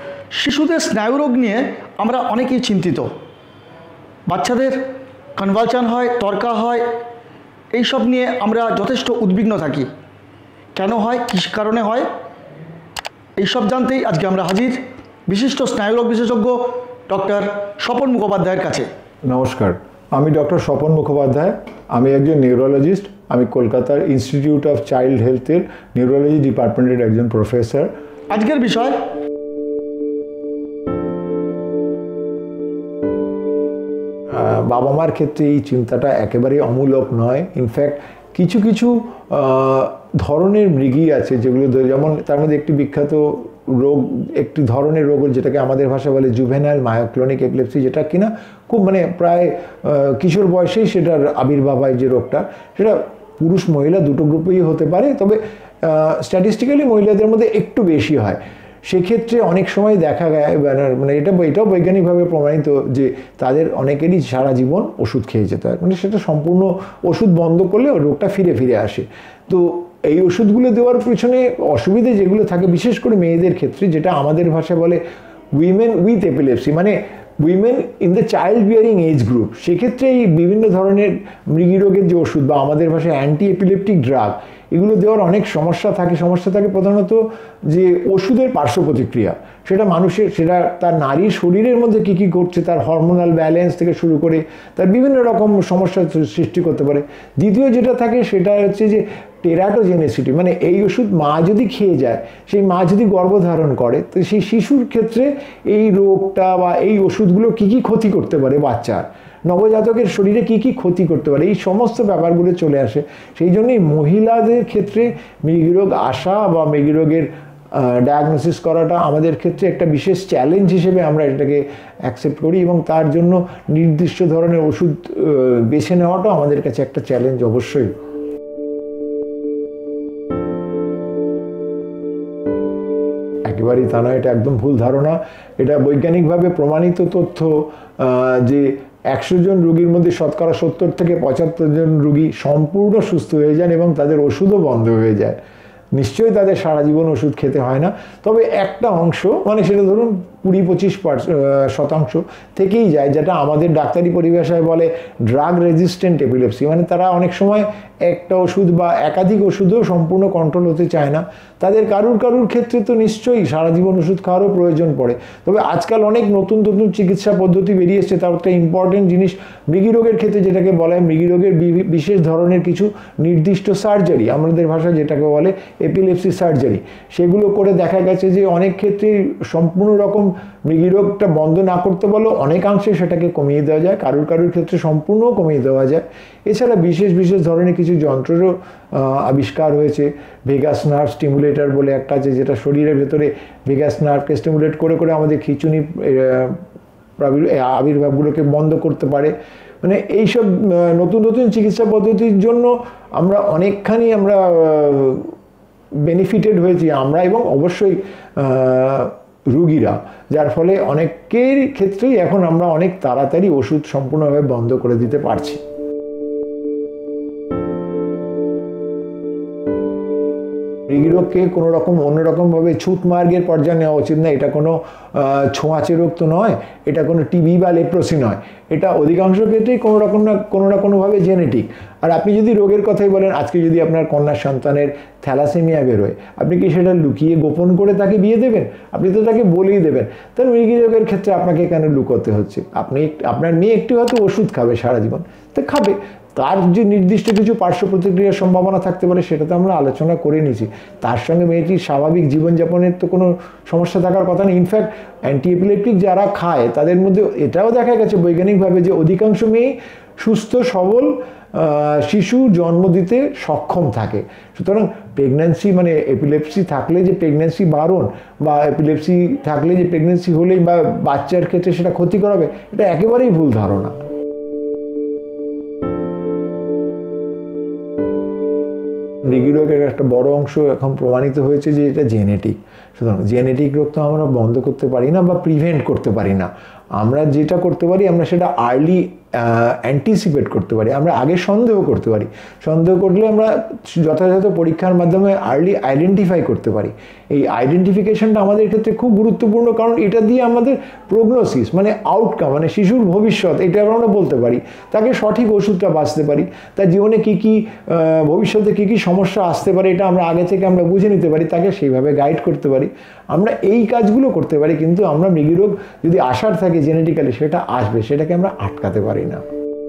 শিশুদের স্নায়ুরোগ নিয়ে আমরা অনেকেই চিন্তিত। বাচ্চাদের কনভালশন হয়, তরকা হয়, এইসব নিয়ে আমরা যথেষ্ট উদ্বিগ্ন থাকি। কেন হয়, কী কারণে হয়, এইসব জানতেই আজকে আমরা হাজির বিশিষ্ট স্নায়ুরোগ বিশেষজ্ঞ ডক্টর স্বপন মুখোপাধ্যায়ের কাছে। নমস্কার, আমি ডক্টর স্বপন মুখোপাধ্যায়। আমি একজন নিউরোলজিস্ট। আমি কলকাতার ইনস্টিটিউট অফ চাইল্ড হেলথের নিউরোলজি ডিপার্টমেন্টের একজন প্রফেসর। আজকের বিষয় বাবা মার ক্ষেত্রে এই চিন্তাটা একেবারেই অমূলক নয়। ইনফ্যাক্ট কিছু কিছু ধরনের মৃগী আছে যেগুলো, যেমন তার মধ্যে একটি বিখ্যাত রোগ, একটি ধরনের রোগ যেটাকে আমাদের ভাষা বলে জুভেনাইল মায়োক্লোনিক এপিলেপসি, যেটা কিনা খুব প্রায় কিশোর বয়সেই সেটার আবির্ভাব হয়। যে রোগটা, সেটা পুরুষ মহিলা দুটো গ্রুপেই হতে পারে, তবে স্ট্যাটিস্টিক্যালি মহিলাদের মধ্যে একটু বেশি হয়। সেক্ষেত্রে অনেক সময় দেখা যায়, এটাও বৈজ্ঞানিকভাবে প্রমাণিত যে তাদের অনেকেরই সারা জীবন ওষুধ খেয়ে যেতে হয়। সেটা সম্পূর্ণ ওষুধ বন্ধ করলে রোগটা ফিরে ফিরে আসে। তো এই ওষুধগুলো দেওয়ার পিছনে অসুবিধে যেগুলো থাকে, বিশেষ করে মেয়েদের ক্ষেত্রে, যেটা আমাদের ভাষায় বলে women with epilepsy, women in the child bearing age group, সেক্ষেত্রে এই বিভিন্ন ধরনের মৃগী রোগের যে ওষুধ বা আমাদের ভাষায় অ্যান্টি এপিলেপটিক ড্রাগ, এগুলো দেওয়ার অনেক সমস্যা থাকে প্রধানত যে ওষুধের পার্শ্ব প্রতিক্রিয়া, সেটা তার নারীর শরীরের মধ্যে কী করছে, তার হরমোনাল ব্যালেন্স থেকে শুরু করে তার বিভিন্ন রকম সমস্যার সৃষ্টি করতে পারে। দ্বিতীয় যেটা থাকে সেটা হচ্ছে যে টেরাটোজেনেসিটি, এই ওষুধ মা যদি খেয়ে যায়, সেই মা যদি গর্ভধারণ করে, তো সেই শিশুর ক্ষেত্রে এই রোগটা বা এই ওষুধগুলো কী ক্ষতি করতে পারে, বাচ্চার নবজাতকের শরীরে কী ক্ষতি করতে পারে, এই সমস্ত ব্যাপারগুলো চলে আসে। সেই জন্যই মহিলাদের ক্ষেত্রে মৃগী রোগ আসা বা মৃগী রোগের ডায়াগনোসিস করাটা আমাদের ক্ষেত্রে একটা বিশেষ চ্যালেঞ্জ হিসেবে আমরা এটাকে অ্যাকসেপ্ট করি, এবং তার জন্য নির্দিষ্ট ধরনের ওষুধ বেছে নেওয়াটাও আমাদের কাছে একটা চ্যালেঞ্জ অবশ্যই। একেবারেই তা নয়, এটা একদম ভুল ধারণা। এটা বৈজ্ঞানিকভাবে প্রমাণিত তথ্য যে 100 জন রোগীর মধ্যে শতকরা 70 থেকে 75 জন রোগী সম্পূর্ণ সুস্থ হয়ে যান এবং তাদের ওষুধও বন্ধ হয়ে যায়। নিশ্চয়ই তাদের সারা জীবন ওষুধ খেতে হয় না, তবে একটা অংশ, সেটা ধরুন 20-25% থেকেই যায়, যেটা আমাদের ডাক্তারি পরিভাষায় বলে ড্রাগ রেজিস্ট্যান্ট এপিলেপসি। তারা অনেক সময় একটা ওষুধ বা একাধিক ওষুধেও সম্পূর্ণ কন্ট্রোল হতে চায় না। তাদের কারুর ক্ষেত্রে তো নিশ্চয়ই সারা জীবন ওষুধ খাওয়ারও প্রয়োজন পড়ে। তবে আজকাল অনেক নতুন চিকিৎসা পদ্ধতি বেরিয়েছে। তার একটা ইম্পর্টেন্ট জিনিস মৃগী রোগের ক্ষেত্রে যেটাকে বলা হয় মৃগী রোগের বিশেষ ধরনের কিছু নির্দিষ্ট সার্জারি, আমাদের ভাষায় যেটাকে বলে এপিলেপসি সার্জারি, সেগুলো করে দেখা গেছে যে অনেক ক্ষেত্রে সম্পূর্ণ রকম মৃগী রোগটা বন্ধ না করতে বলো অনেকাংশে সেটাকে কমিয়ে দেওয়া যায়, কারুর ক্ষেত্রে সম্পূর্ণ কমিয়ে দেওয়া যায়। এছাড়া বিশেষ ধরনের কিছু যন্ত্রেরও আবিষ্কার হয়েছে। ভেগাস নার্ভ স্টিমুলেটর বলে একটা আছে, যেটা শরীরের ভেতরে ভেগাস নার্ভকে স্টিমুলেট করে আমাদের খিঁচুনি আবির্ভাবগুলোকে বন্ধ করতে পারে। এইসব নতুন চিকিৎসা পদ্ধতির জন্য আমরা অনেকখানি বেনিফিটেড হয়েছি আমরা, এবং অবশ্যই রুগীরা, যার ফলে অনেকের ক্ষেত্রেই এখন আমরা অনেক তাড়াতাড়ি ওষুধ সম্পূর্ণভাবে বন্ধ করে দিতে পারছি। মৃগী রোগকে কোনো রকম অন্যরকমভাবে ছুত মার্গের পর্যায়ে নেওয়া উচিত না। এটা কোনো ছোঁয়াচে রোগ তো নয়, এটা কোনো টিবি বা লেপ্রোসি নয়, এটা অধিকাংশ ক্ষেত্রেই কোনো না কোনোভাবে জেনেটিক। আর আপনি যদি রোগের কথাই বলেন, আজকে যদি আপনার কন্যা সন্তানের থ্যালাসেমিয়া বেরোয়, আপনি কি সেটা লুকিয়ে গোপন করে তাকে বিয়ে দেবেন? আপনি তো তাকে বলেই দেবেন। তার মৃগী রোগের ক্ষেত্রে আপনাকে কেন লুকোতে হচ্ছে? আপনার মেয়ে একটু হয়তো ওষুধ খাবে সারা জীবন, তো খাবে, তার যে নির্দিষ্ট কিছু পার্শ্ব প্রতিক্রিয়ার সম্ভাবনা থাকতে পারে সেটা তো আমরা আলোচনা করে নিয়েছি। তার সঙ্গে মেয়েটির স্বাভাবিক জীবনযাপনের তো কোনো সমস্যা থাকার কথা নেই। ইনফ্যাক্ট অ্যান্টি এপিলেপটিক যারা খায় তাদের মধ্যে এটাও দেখা গেছে বৈজ্ঞানিকভাবে যে অধিকাংশ মেয়েই সুস্থ সবল শিশু জন্ম দিতে সক্ষম থাকে। সুতরাং প্রেগন্যান্সি এপিলেপসি থাকলে যে প্রেগন্যান্সি বারণ, বা এপিলেপসি থাকলে যে প্রেগন্যান্সি হলেই বা বাচ্চার ক্ষেত্রে সেটা ক্ষতিকর হবে, এটা একেবারেই ভুল ধারণা। মৃগী রোগের একটা বড় অংশ এখন প্রমাণিত হয়েছে যে এটা জেনেটিক। সুতরাং জেনেটিক রোগ তো আমরা বন্ধ করতে পারি না বা প্রিভেন্ট করতে পারি না। আমরা যেটা করতে পারি, আমরা সেটা আর্লি অ্যান্টিসিপেট করতে পারি, আমরা আগে সন্দেহ করতে পারি। সন্দেহ করলে আমরা যথাযথ পরীক্ষার মাধ্যমে আর্লি আইডেন্টিফাই করতে পারি। এই আইডেন্টিফিকেশনটা আমাদের ক্ষেত্রে খুব গুরুত্বপূর্ণ, কারণ এটা দিয়ে আমাদের প্রগনোসিস মানে আউটকাম মানে শিশুর ভবিষ্যৎ এটা আমরা বলতে পারি। তাকে সঠিক ওষুধটা বাঁচতে পারি, তার জীবনে কী কী ভবিষ্যতে কী কী সমস্যা আসতে পারে এটা আমরা আগে থেকে আমরা বুঝে নিতে পারি, তাকে সেইভাবে গাইড করতে পারি। আমরা এই কাজগুলো করতে পারি, কিন্তু আমরা মৃগীরোগ যদি আসার থাকে জেনেটিক্যালি সেটা আসবে, সেটাকে আমরা আটকাতে পারি না।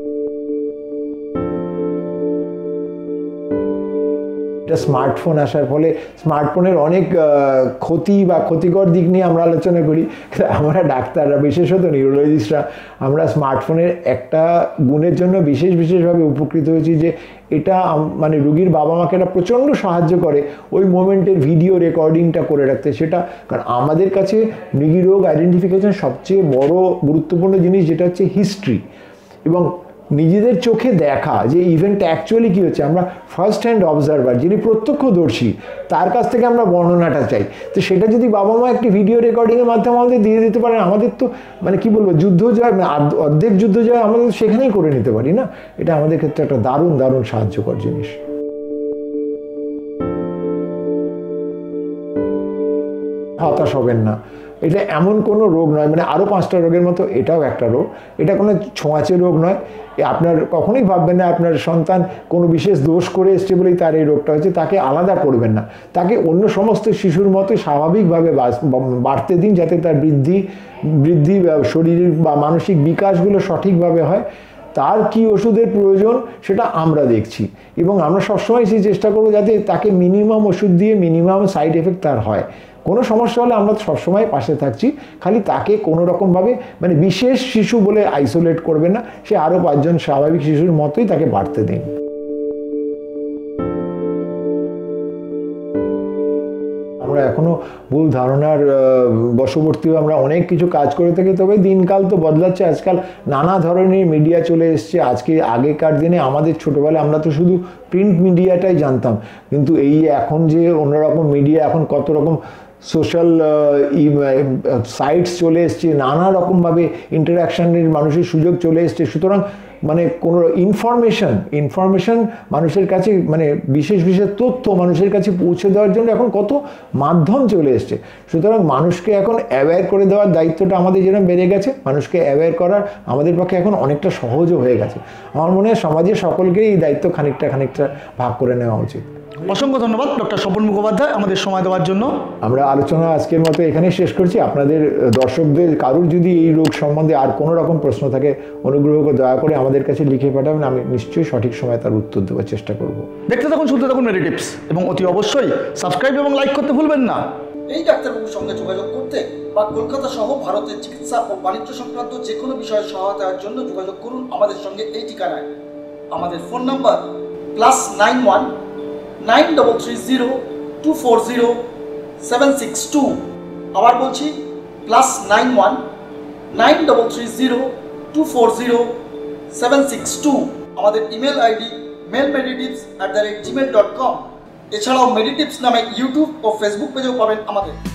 এটা স্মার্টফোন আসার ফলে স্মার্টফোনের অনেক ক্ষতি বা ক্ষতিকর দিক নিয়ে আমরা আলোচনা করি। আমরা ডাক্তাররা, বিশেষত নিউরোলজিস্টরা, আমরা স্মার্টফোনের একটা গুণের জন্য বিশেষভাবে উপকৃত হয়েছি যে এটা মানে রুগীর বাবা মাকে এটা প্রচণ্ড সাহায্য করে ওই মোমেন্টের ভিডিও রেকর্ডিংটা করে রাখতে। সেটা কারণ আমাদের কাছে মৃগীরোগ আইডেন্টিফিকেশন সবচেয়ে বড় গুরুত্বপূর্ণ জিনিস, যেটা হচ্ছে হিস্ট্রি এবং নিজেদের চোখে দেখা যে ইভেন্ট অ্যাকচুয়ালি কী হচ্ছে। আমরা ফার্স্ট হ্যান্ড অবজারভার, যিনি প্রত্যক্ষদর্শী, তার কাছ থেকে আমরা বর্ণনাটা চাই। তো সেটা যদি বাবা মা একটি ভিডিও রেকর্ডিংয়ের মাধ্যমে আমাদের দিয়ে দিতে পারেন, আমাদের তো মানে কী বলবো, যুদ্ধ জয় অর্ধেক যুদ্ধ জয় আমাদের সেখানেই করে নিতে পারি না। এটা আমাদের ক্ষেত্রে একটা দারুণ সাহায্যকর জিনিস। হতাশ হবেন না, এটা এমন কোনো রোগ নয়, মানে আরও 5টা রোগের মতো এটাও একটা রোগ। এটা কোনো ছোঁয়াচে রোগ নয়। আপনার কখনোই ভাববেন না আপনার সন্তান কোনো বিশেষ দোষ করে এসছে বলেই তার এই রোগটা হচ্ছে। তাকে আলাদা করবেন না, তাকে অন্য সমস্ত শিশুর মতো স্বাভাবিকভাবে বাড়তে দিন, যাতে তার বৃদ্ধি শরীরের বা মানসিক বিকাশগুলো সঠিকভাবে হয়। তার কি ওষুধের প্রয়োজন সেটা আমরা দেখছি, এবং আমরা সবসময় সেই চেষ্টা করবো যাতে তাকে মিনিমাম ওষুধ দিয়ে মিনিমাম সাইড এফেক্ট তার হয়। কোনো সমস্যা হলে আমরা সবসময় পাশে থাকছি, খালি তাকে কোনো রকমভাবে মানে বিশেষ শিশু বলে আইসোলেট করবেন না, সে আরও 5 জন স্বাভাবিক শিশুর মতোই তাকে বাড়তে দিন। আমরা এখনও ভুল ধারণার বশবর্তীও আমরা অনেক কিছু কাজ করে থাকি। তবে দিনকাল তো বদলাচ্ছে, আজকাল নানা ধরনের মিডিয়া চলে এসছে। আগেকার দিনে আমাদের ছোটোবেলায় আমরা তো শুধু প্রিন্ট মিডিয়াটাই জানতাম, কিন্তু এই এখন যে অন্যরকম মিডিয়া, এখন কত রকম সোশ্যাল সাইটস চলে এসছে, নানা রকমভাবে ইন্টারাকশানের মানুষের সুযোগ চলে এসছে। সুতরাং মানে কোনো ইনফরমেশন মানুষের কাছে, মানে বিশেষ তথ্য মানুষের কাছে পৌঁছে দেওয়ার জন্য এখন কত মাধ্যম চলে এসছে। সুতরাং মানুষকে এখন অ্যাওয়্যার করে দেওয়ার দায়িত্বটা আমাদের যেরকম বেড়ে গেছে, মানুষকে অ্যাওয়্যার করার আমাদের পক্ষে এখন অনেকটা সহজও হয়ে গেছে। আমার মনে হয় সমাজের সকলকেই এই দায়িত্ব খানিকটা ভাগ করে নেওয়া উচিত। অসংখ্য ধন্যবাদ ডক্টর স্বপন মুখোপাধ্যায় আমাদের সময় দেওয়ার জন্য। আমরা আলোচনা আজকের মতো এখানেই শেষ করছি। আপনাদের দর্শকদের কারুর যদি এই রোগ সম্বন্ধে আর কোনো রকম প্রশ্ন থাকে, অনুগ্রহ করে দয়া করে আমাদের কাছে লিখে পাঠাবেন, আমি নিশ্চয়ই সঠিক সময়ে তার উত্তর দেওয়ার চেষ্টা করব। দেখতে থাকুন, শুনতে থাকুন মেডিটিপস, এবং অতি অবশ্যই সাবস্ক্রাইব এবং লাইক করতে ভুলবেন না। এই ডাক্তারবাবুর সঙ্গে যোগাযোগ করতে বা কলকাতা সহ ভারতের চিকিৎসা ও বাণিজ্য সংক্রান্ত যে কোনো বিষয়ে সহায়তার জন্য যোগাযোগ করুন আমাদের সঙ্গে এই ঠিকানায়। আমাদের ফোন নাম্বার +91 9330 240 762। আবার বলছি +91 9330 240 762। আমাদের ইমেল আইডি mailmeditips@gmail.com। এছাড়াও মেডিটিপস নামে ইউটিউব ও ফেসবুক পেজেও পাবেন আমাদের।